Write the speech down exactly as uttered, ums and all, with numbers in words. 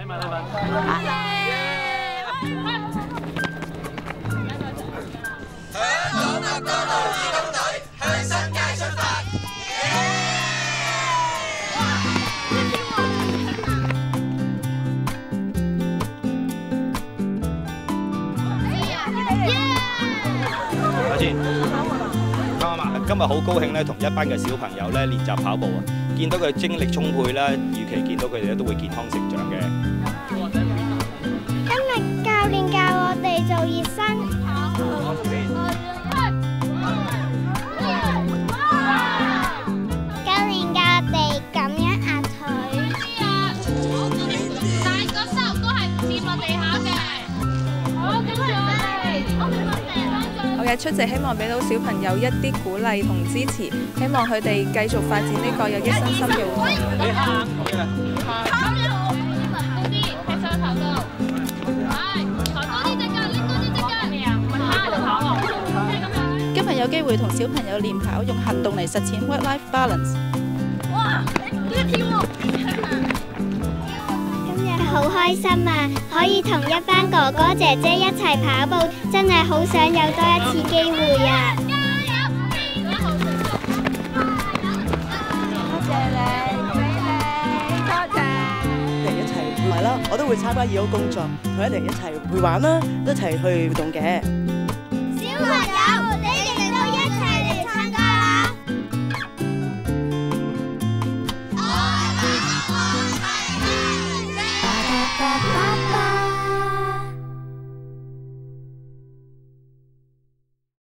禮物禮物。 香港麥當勞義工隊向新界出發。 阿先，啱啱啊！今日好高興咧，同一班嘅小朋友咧練習跑步啊！見到佢精力充沛啦，預期見到佢哋咧都會健康成長嘅。 今日教練教我哋做熱身。教練教我哋咁樣壓腿。 但係個手都係唔掂落地下嘅。好，跟住我哋。 我嘅出席希望俾到小朋友一啲鼓勵同支持，希望佢哋繼續發展呢個有益身心嘅活動。 你行跑咗，高啲，踢上頭度。係，抬高啲隻腳，拎高啲隻腳。咩啊？唔係趴就跑喎。 今日有機會同小朋友練跑，用行動嚟實踐 work-life balance。 哇！呢個跳喎。 今日好開心啊！可以同一班哥哥姐姐一齊跑步，真係好想有多一次機會啊！ 加油！ 多謝你，俾你，多謝。 一齊一齊同埋啦，我都會參加義工工作，同一齊一齊去玩啦，一齊去活動嘅。 小朋友。